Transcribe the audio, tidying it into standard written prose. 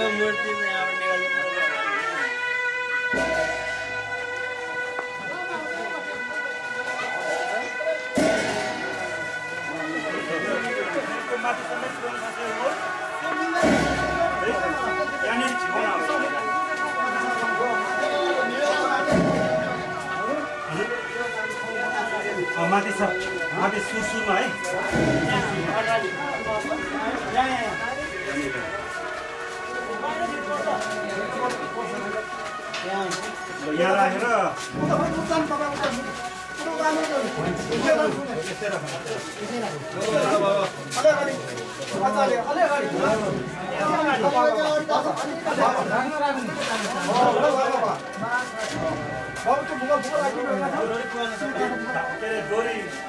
मूर्ति में यहाँबाट निकाल्नु माथि छ माथि सुरमा है यहाँ राखेर डोरी